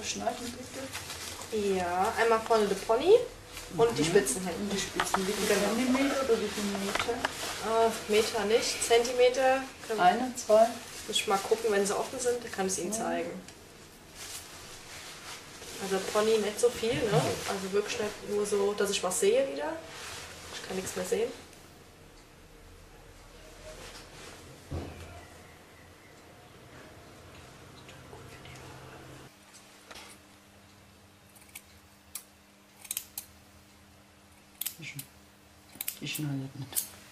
beschneiden, bitte? Ja, einmal vorne der Pony und die Spitzen hinten. Die Spitzen, wie viel Genau. Zentimeter oder wie viel Meter? Meter nicht, Zentimeter. Eine, zwei? Muss ich mal gucken, wenn sie offen sind, dann kann ich es Ihnen zeigen. Also Pony nicht so viel, ne? Also wirklich nicht nur so, dass ich was sehe wieder. Ich kann nichts mehr sehen. Ich schneide nicht.